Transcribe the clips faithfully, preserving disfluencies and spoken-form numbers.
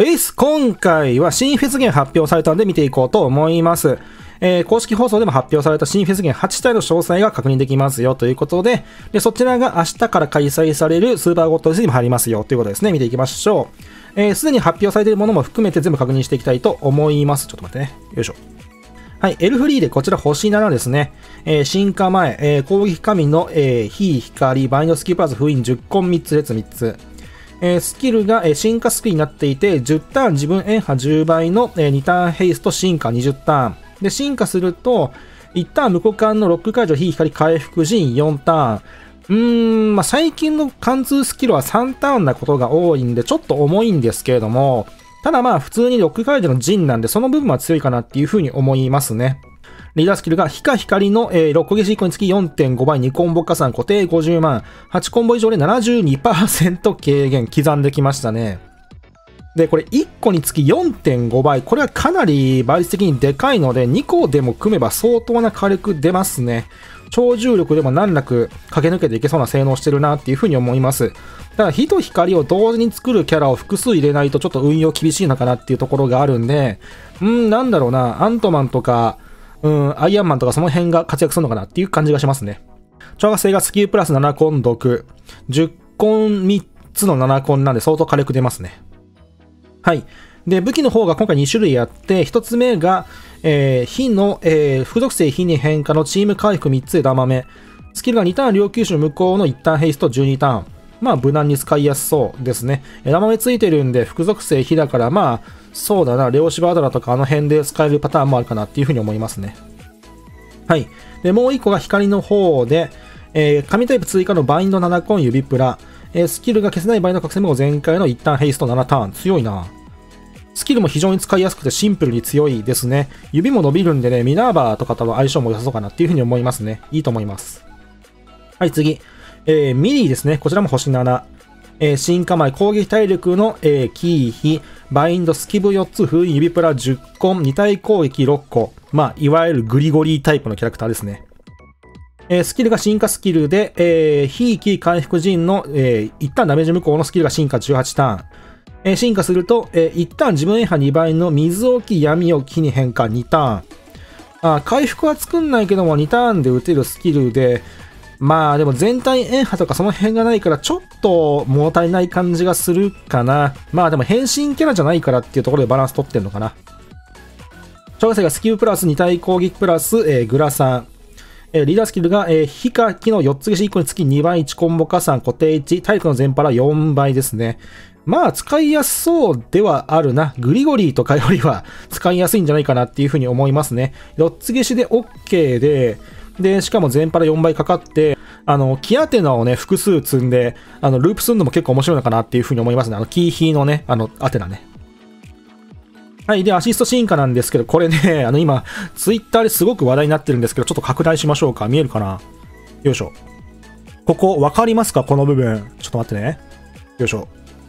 ういっす。今回は新フェスゲン発表されたので見ていこうと思います。えー、公式放送でも発表された新フェスゲンはち体の詳細が確認できますよということで、でそちらが明日から開催されるスーパーゴッドフェスにも入りますよということですね。見ていきましょう。えー、すでに発表されているものも含めて全部確認していきたいと思います。ちょっと待ってね。よいしょ。はい、エルフリーでこちら星ななですね。えー、進化前、えー、攻撃神の、えー、火、光、バインドスキルプラス封印じゅっコンみっつ列みっつ。えー、スキルが、えー、進化スキルになっていて、じゅうターン自分円波じゅうばいの、えー、にターンヘイスト進化にじゅうターン。で、進化すると、いちターン無股間のロック解除、火、光、回復陣よんターン。うーん、まあ、最近の貫通スキルはさんターンなことが多いんで、ちょっと重いんですけれども、ただまあ、普通にロック解除の陣なんで、その部分は強いかなっていう風に思いますね。リーダースキルが、火か光の、えー、ろっこ消しいっこにつき よんてんご 倍、にコンボ加算、固定ごじゅうまん、はちコンボ以上で ななじゅうにパーセント 軽減、刻んできましたね。で、これいっこにつき よんてんご 倍、これはかなり倍率的にでかいので、にこでも組めば相当な火力出ますね。超重力でも難なく駆け抜けていけそうな性能してるなっていう風に思います。ただ、火と光を同時に作るキャラを複数入れないとちょっと運用厳しいのかなっていうところがあるんで、んー、なんだろうな、アントマンとか、うん、アイアンマンとかその辺が活躍するのかなっていう感じがしますね。超合成がスキルプラスななコン毒、じゅっコンみっつのななコンなんで相当火力出ますね。はい。で、武器の方が今回に種類あって、ひとつめが、えー、火の、えー、副属性火に変化のチーム回復みっつ枝豆。スキルがにターン両球種無効のいちターンヘイストじゅうにターン。まあ、無難に使いやすそうですね。枝豆ついてるんで、副属性火だから、まあ、そうだな、レオシバードラとかあの辺で使えるパターンもあるかなっていうふうに思いますね。はい。で、もういっこが光の方で、えー、神タイプ追加のバインドななコン指プラ。えー、スキルが消せない場合の覚醒無全開のいちターンヘイストななターン。強いな。スキルも非常に使いやすくてシンプルに強いですね。指も伸びるんでね、ミナーバーとかとの相性も良さそうかなっていうふうに思いますね。いいと思います。はい、次。えー、ミリーですね。こちらも星なな。えー、進化前、攻撃体力の、えー、キーヒ、バインド、スキブよっつ、封印、指プラじゅっコン、に体攻撃ろっこ。まあ、いわゆるグリゴリータイプのキャラクターですね。えー、スキルが進化スキルで、えー、ヒーキー回復陣の、えー、一旦ダメージ無効のスキルが進化じゅうはちターン。えー、進化すると、えー、一旦自分円波にばいの水置き闇置きに変化にターン。あ、回復は作んないけどもにターンで打てるスキルで、まあでも全体円波とかその辺がないからちょっと物足りない感じがするかな。まあでも変身キャラじゃないからっていうところでバランス取ってんのかな。超合成がスキルプラスに体攻撃プラス、えー、グラサン。えー、リーダースキルが、えー、火か木のよっつ消しいっこにつきにばいいちコンボ加算固定いち、体力の全パラよんばいですね。まあ使いやすそうではあるな。グリゴリーとかよりは使いやすいんじゃないかなっていうふうに思いますね。よっつ消しで OK で、で、しかも全パラよんばいかかって、あの、キアテナをね、複数積んで、あの、ループするのも結構面白いのかなっていうふうに思いますね。あの、キーヒーのね、あの、アテナね。はい。で、アシスト進化なんですけど、これね、あの、今、ツイッターですごく話題になってるんですけど、ちょっと拡大しましょうか。見えるかな？よいしょ。ここ、わかりますか？この部分。ちょっと待ってね。よいしょ。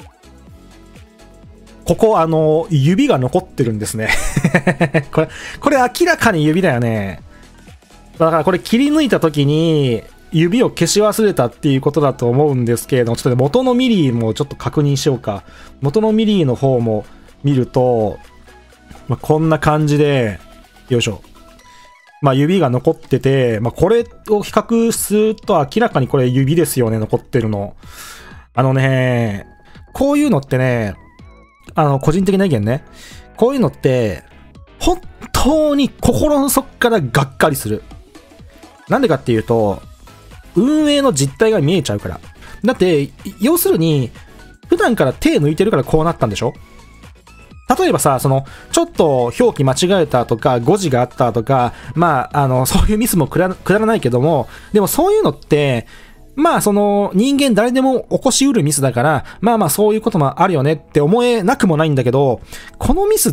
ここ、あの、指が残ってるんですね。これ、これ明らかに指だよね。だからこれ切り抜いた時に指を消し忘れたっていうことだと思うんですけれども、ちょっと元のミリーもちょっと確認しようか。元のミリーの方も見ると、まあ、こんな感じで、よいしょ。まあ指が残ってて、まあこれを比較すると明らかにこれ指ですよね、残ってるの。あのね、こういうのってね、あの個人的な意見ね、こういうのって本当に心の底からがっかりする。なんでかっていうと、運営の実態が見えちゃうから。だって、要するに、普段から手抜いてるからこうなったんでしょ？例えばさ、その、ちょっと表記間違えたとか、誤字があったとか、まあ、あの、そういうミスもくだらないけども、でもそういうのって、まあ、その、人間誰でも起こしうるミスだから、まあまあ、そういうこともあるよねって思えなくもないんだけど、このミスって、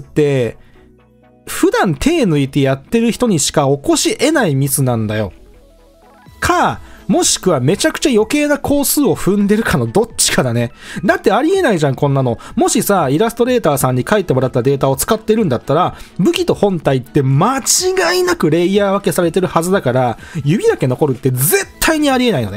普段手抜いてやってる人にしか起こし得ないミスなんだよ。か、もしくはめちゃくちゃ余計な工数を踏んでるかのどっちかだね。だってありえないじゃん、こんなの。もしさ、イラストレーターさんに書いてもらったデータを使ってるんだったら、武器と本体って間違いなくレイヤー分けされてるはずだから、指だけ残るって絶対にありえないのね。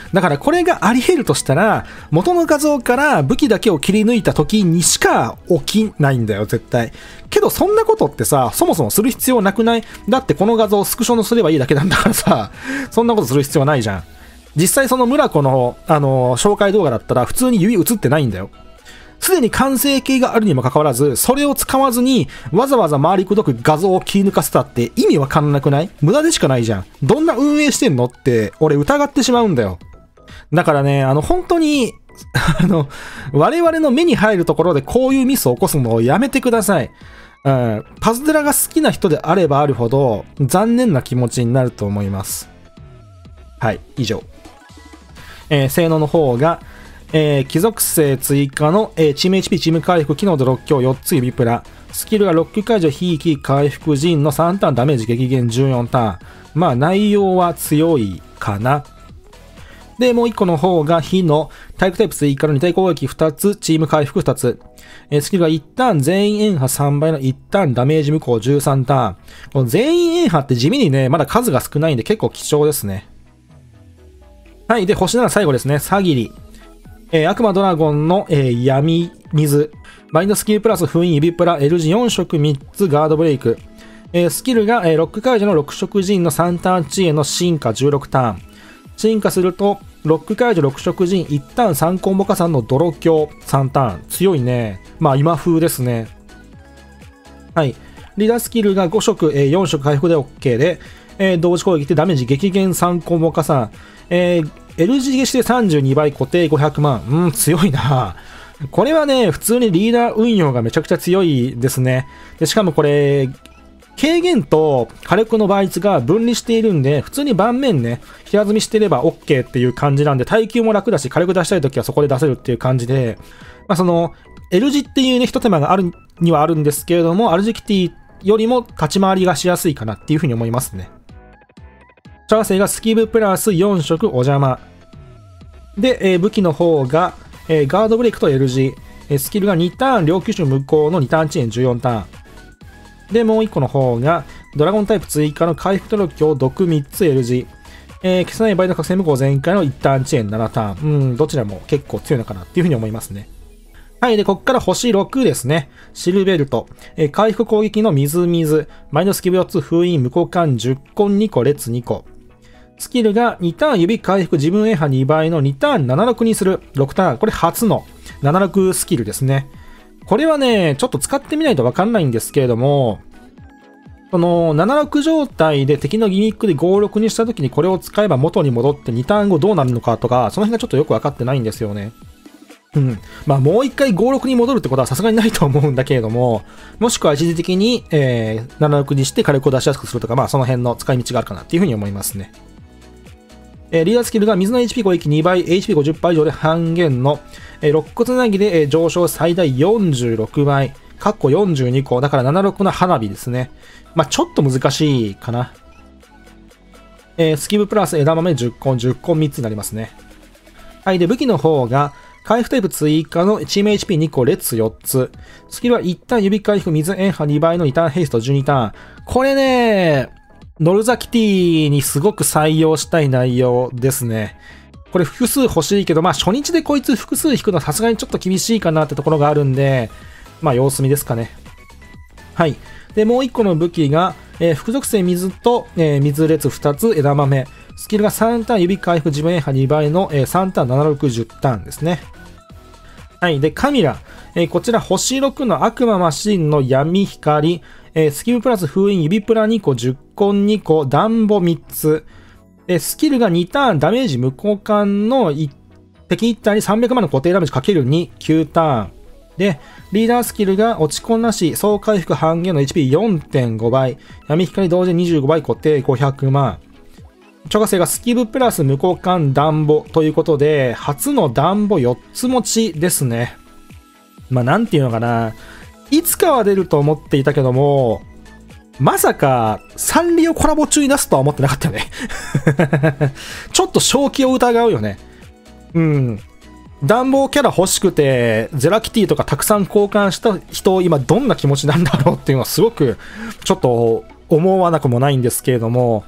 だからこれがあり得るとしたら、元の画像から武器だけを切り抜いた時にしか起きないんだよ、絶対。けどそんなことってさ、そもそもする必要なくない？だってこの画像をスクショのすればいいだけなんだからさ、そんなことする必要はないじゃん。実際その村子の、あの、紹介動画だったら普通に指映ってないんだよ。すでに完成形があるにもかかわらず、それを使わずにわざわざ回りくどく画像を切り抜かせたって意味わかんなくない？無駄でしかないじゃん。どんな運営してんのって俺疑ってしまうんだよ。だからね、あの本当にあの我々の目に入るところでこういうミスを起こすのをやめてください。うん、パズドラが好きな人であればあるほど残念な気持ちになると思います。はい、以上。えー、性能の方がえー、貴族性追加の、えー、チーム エイチピー チーム回復機能でロック強よっつ指プラ。スキルがロック解除、ひいき、回復陣のさんターンダメージ激減じゅうよんターン。まあ内容は強いかな。で、もういっこの方が火の体育タイプ追加のに体攻撃ふたつ、チーム回復ふたつ。えー、スキルがいちターン全員円波さんばいのいちターンダメージ無効じゅうさんターン。この全員円波って地味にね、まだ数が少ないんで結構貴重ですね。はい。で、星なな最後ですね。サギリ。えー、悪魔ドラゴンの、えー、闇水。マインドスキルプラス封印指プラ エルジーよん 色みっつガードブレイク。えー、スキルが、えー、ロック解除のろく色陣のさんターン遅延の進化じゅうろくターン。進化すると、ロック解除ろく色陣いちターンさんコンボ加算の泥鏡さんターン。強いね。まあ今風ですね。はい。リーダースキルがご色、えー、よん色回復で OK で、えー、同時攻撃でダメージ激減さんコンボ加算。えー L 字消しでさんじゅうにばい固定ごひゃくまん。うん、強いな。これはね、普通にリーダー運用がめちゃくちゃ強いですね。で、しかもこれ、軽減と火力の倍率が分離しているんで、普通に盤面ね、平積みしてれば OK っていう感じなんで、耐久も楽だし、火力出したいときはそこで出せるっていう感じで、まあその、L 字っていうね、一手間があるにはあるんですけれども、アルジキティよりも立ち回りがしやすいかなっていうふうに思いますね。チャーセイがスキブプラスよん色お邪魔。で、えー、武器の方が、えー、ガードブレイクと L 字。えー、スキルがにターン両機種無効のにターン遅延じゅうよんターン。で、もういっこの方が、ドラゴンタイプ追加の回復とロックを毒みっつ L 字。えー、消さない場合の覚醒無効全開のいちターン遅延ななターン。うん、どちらも結構強いのかなっていうふうに思いますね。はい。で、こっから星ろくですね。シルベルト。えー、回復攻撃の水水。マイナスキブよっつ封印無効間じゅっコンにこ列にこ。スキルがにターン指回復自分円波にばいのにターンななじゅうろくにするろくターン。これ初のななじゅうろくスキルですね。これはね、ちょっと使ってみないとわかんないんですけれども、そのななじゅうろく状態で敵のギミックでごじゅうろくにした時にこれを使えば元に戻ってにターン後どうなるのかとか、その辺がちょっとよくわかってないんですよね。うん。まあもう一回ごじゅうろくに戻るってことはさすがにないと思うんだけれども、もしくは一時的に、えー、ななじゅうろくにして火力を出しやすくするとか、まあその辺の使い道があるかなっていうふうに思いますね。えー、リーダースキルが水の エイチピー 攻撃にばい、エイチピーごじゅっパーセント 以上で半減の、えー、肋骨つなぎで、えー、上昇最大よんじゅうろくばい、かっこよんじゅうにこ、だからななじゅうろくの花火ですね。まあちょっと難しいかな。えー、スキブプラス枝豆じゅっこん、じゅっこんみっつになりますね。はい。で、武器の方が、回復タイプ追加のチーム エイチピーにこ列よっつ。スキルは一旦指回復水円波にばいのにターンヘイストじゅうにターン。これね、ノルザキティにすごく採用したい内容ですね。これ複数欲しいけど、まあ初日でこいつ複数引くのはさすがにちょっと厳しいかなってところがあるんで、まあ様子見ですかね。はい。で、もう一個の武器が、えー、副属性水と、えー、水列ふたつ枝豆。スキルがさんターン指回復自分円波にばいの、えー、さんターンななじゅうろく、じゅうターンですね。はい。で、カミラ。えー、こちら星ろくの悪魔マシンの闇光。えー、スキルプラス封印指プラにこ、じゅっこんにこ、暖房みっつ。で、スキルがにターンダメージ無効間の敵いちターンにさんびゃくまんの固定ダメージ かけるに、きゅうターン。で、リーダースキルが落ち込んなし、総回復半減の エイチピーよんてんご 倍。闇光同時にじゅうごばい固定ごひゃくまん。超過性がスキルプラス無効間暖房ということで、初の暖房よっつ持ちですね。まあ、なんていうのかな。いつかは出ると思っていたけども、まさか、サンリオコラボ中に出すとは思ってなかったよね。ちょっと正気を疑うよね。うん。暖房キャラ欲しくて、ゼラキティとかたくさん交換した人、今どんな気持ちなんだろうっていうのはすごく、ちょっと思わなくもないんですけれども、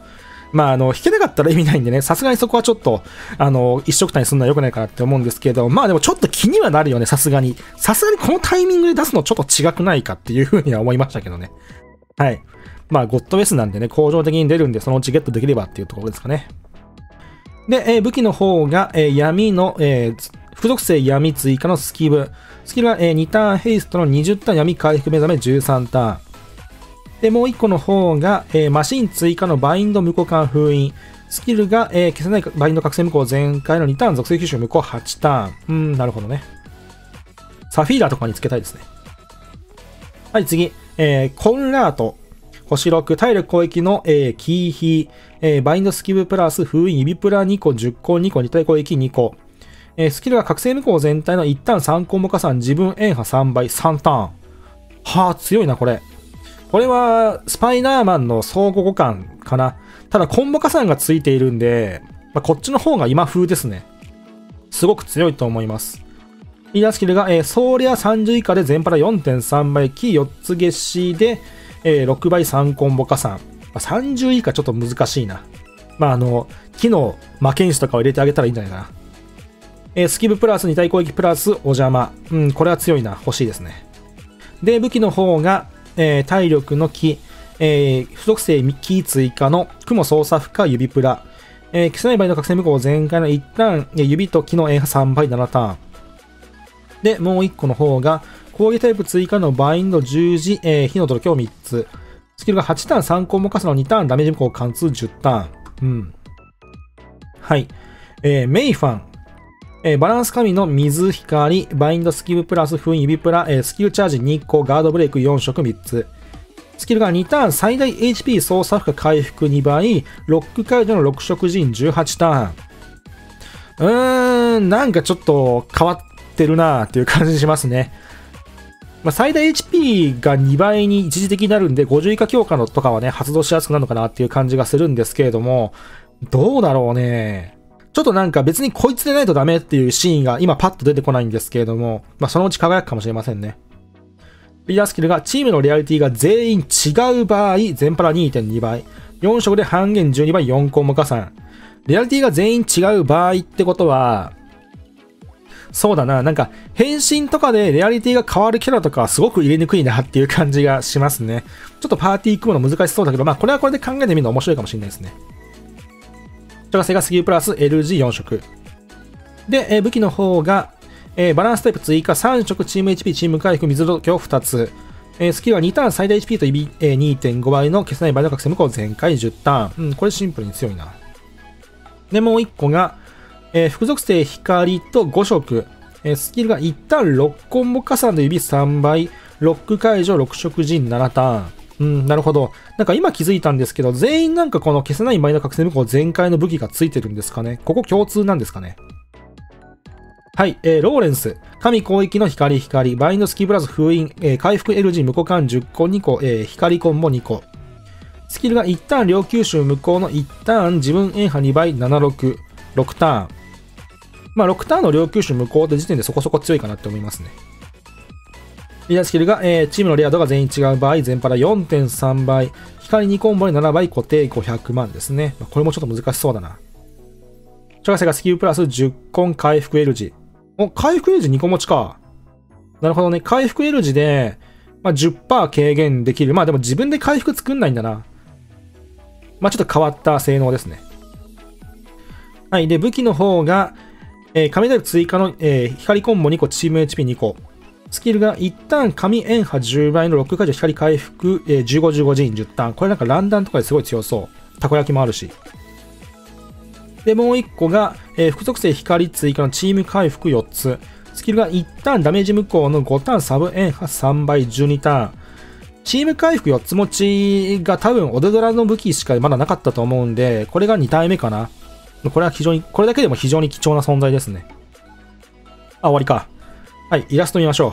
まあ、あの、引けなかったら意味ないんでね、さすがにそこはちょっと、あの、一色単にするのは良くないかなって思うんですけど、まあでもちょっと気にはなるよね、さすがに。さすがにこのタイミングで出すのちょっと違くないかっていうふうには思いましたけどね。はい。まあ、ゴッドウェスなんでね、恒常的に出るんで、そのうちゲットできればっていうところですかね。で、えー、武器の方が、えー、闇の、えー、付属性闇追加のスキブ。スキルは、えー、にターンヘイストのにじゅうターン闇回復目覚めじゅうさんターン。で、もういっこの方が、えー、マシン追加のバインド無効間封印。スキルが、えー、消せないバインド覚醒無効全開のにターン属性吸収無効はちターン。うん、なるほどね。サフィーラとかにつけたいですね。はい、次。えー、コンラート。星ろく、体力攻撃の、えー、キーヒー、えー、バインドスキブプラス封印指プラにこ、じゅっこにこ、二体攻撃にこ。えー、スキルが覚醒無効全体の一旦さんコンボ加算、自分円波さんばい、さんターン。はあ、強いな、これ。これは、スパイダーマンの相互互換かな。ただ、コンボ加算がついているんで、まあ、こっちの方が今風ですね。すごく強いと思います。リーダースキルが、えー、ソーリアさんじゅう以下で全パラ よんてんさん 倍、キーよっつ消しで、えー、ろくばいさんコンボ加算。まあ、さんじゅう以下ちょっと難しいな。まあ、あの、木の魔剣士とかを入れてあげたらいいんじゃないかな。えー、スキブプラスに体攻撃プラスお邪魔。うん、これは強いな。欲しいですね。で、武器の方が、えー、体力の木、えー、付属性キー追加の雲操作負荷指プラ。えー、消せない場合の覚醒無効全開の一旦、指と木の円波さんばいななターン。で、もういっこの方が、攻撃タイプ追加のバインド十字、えー、火の泥強みっつ。スキルがはちターンさんコンボ加算のにターンダメージ無効貫通じゅうターン。うん。はい。えー、メイファン。えー、バランス神の水光、バインドスキルプラス封印指プラ、えー、スキルチャージにこ、ガードブレイクよん色みっつ。スキルがにターン最大 エイチピー 操作負荷回復にばい、ロック解除のろく色陣じゅうはちターン。うーん、なんかちょっと変わってるなーっていう感じしますね。まあ、最大 エイチピー がにばいに一時的になるんで、ごじゅう以下強化のとかはね、発動しやすくなるのかなっていう感じがするんですけれども、どうだろうね。ちょっとなんか別にこいつでないとダメっていうシーンが今パッと出てこないんですけれども、まあそのうち輝くかもしれませんね。リーダースキルがチームのリアリティが全員違う場合、全パラ にてんにばい。よん色で半減じゅうにばいよんコンボ加算。リアリティが全員違う場合ってことは、そうだな、なんか変身とかでレアリティが変わるキャラとかはすごく入れにくいなっていう感じがしますね。ちょっとパーティー組むの難しそうだけど、まあこれはこれで考えてみるの面白いかもしれないですね。こちらがセガスキルプラス エルジーよん 色。で、えー、武器の方が、えー、バランスタイプ追加さん色チーム エイチピー チーム回復水度胸ふたつ。えー、スキルはにターン最大 エイチピー と、えー、にてんごばいの消せない場合の覚醒無効全開じゅうターン。うん、これシンプルに強いな。で、もういっこが、えー、副属性光とご色。えー、スキルが一旦ろっコンボ加算で指さんばい。ロック解除ろく色陣ななターン。うん、なるほど。なんか今気づいたんですけど、全員なんかこの消せない場合の覚醒無効全開の武器がついてるんですかね。ここ共通なんですかね。はい、えー、ローレンス。神攻撃の光光。バインドスキルプラス封印。えー、回復 エルジー 無効間じゅっこにこ。えー、光コンボにこ。スキルが一旦両吸収無効の一旦自分円波にばいななろく。ろくターン。まあろくターンの両吸収無効って時点でそこそこ強いかなって思いますね。リーダースキルが、えー、チームのレア度が全員違う場合、全パラ よんてんさんばい。光にコンボでななばい固定ごひゃくまんですね。まあ、これもちょっと難しそうだな。小学生がスキルプラスじゅっコン回復 L 字。お、回復 L 字にこ持ちか。なるほどね。回復 L 字で、まあ、じゅっパーセント 軽減できる。まあでも自分で回復作んないんだな。まあちょっと変わった性能ですね。はい。で、武器の方が、えー、神タイプ追加の、えー、光コンボにこ、チーム エイチピーにこ。スキルが一旦神円波じゅうばいのロック解除光回復、えー、じゅうご、じゅうご陣じゅうターン。これなんかランダンとかですごい強そう。たこ焼きもあるし。で、もう一個が、えー、副属性光追加のチーム回復よっつ。スキルが一旦ダメージ無効のごターンサブ円波さんばいじゅうにターン。チーム回復よっつ持ちが多分オデドラの武器しかまだなかったと思うんで、これがに体目かな。これは非常に、これだけでも非常に貴重な存在ですね。あ、終わりか。はい、イラスト見ましょ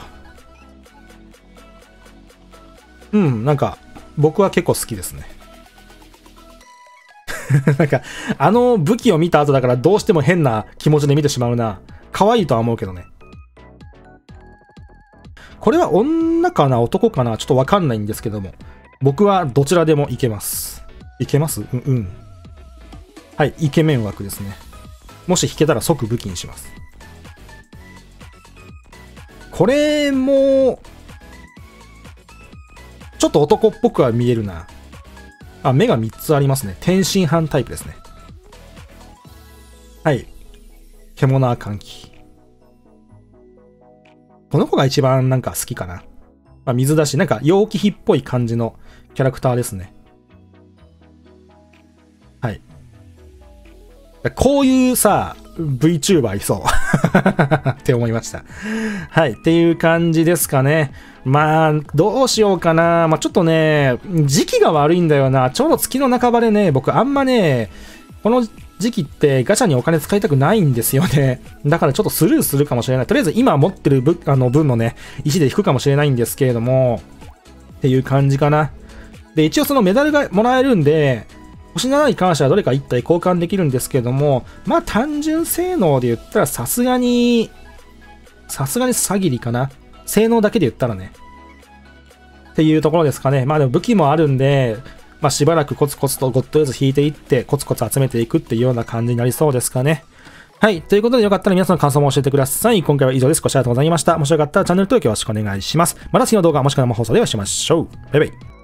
う。うん、なんか、僕は結構好きですね。なんか、あの武器を見た後だからどうしても変な気持ちで見てしまうな。可愛いとは思うけどね。これは女かな男かなちょっとわかんないんですけども。僕はどちらでもいけます。いけますうんうん。 はい、イケメン枠ですね。もし引けたら即武器にします。これも、ちょっと男っぽくは見えるな。あ、目がみっつありますね。天津飯タイプですね。はい。獣歓喜。この子が一番なんか好きかな。まあ、水だし、なんか陽気比っぽい感じのキャラクターですね。はい。こういうさ、VTuber いそうって思いました。はい。っていう感じですかね。まあ、どうしようかな。まあ、ちょっとね、時期が悪いんだよな。ちょうど月の半ばでね、僕あんまね、この時期ってガチャにお金使いたくないんですよね。だからちょっとスルーするかもしれない。とりあえず今持ってる分、あの分のね、石で引くかもしれないんですけれども、っていう感じかな。で、一応そのメダルがもらえるんで、星ななに関してはどれかいち体交換できるんですけれども、まあ単純性能で言ったらさすがに、さすがにサギリかな。性能だけで言ったらね。っていうところですかね。まあでも武器もあるんで、まあしばらくコツコツとゴッドエーズ引いていって、コツコツ集めていくっていうような感じになりそうですかね。はい。ということでよかったら皆さんの感想も教えてください。今回は以上です。ご視聴ありがとうございました。もしよかったらチャンネル登録よろしくお願いします。また次の動画もしくは生放送でお会いしましょう。バイバイ。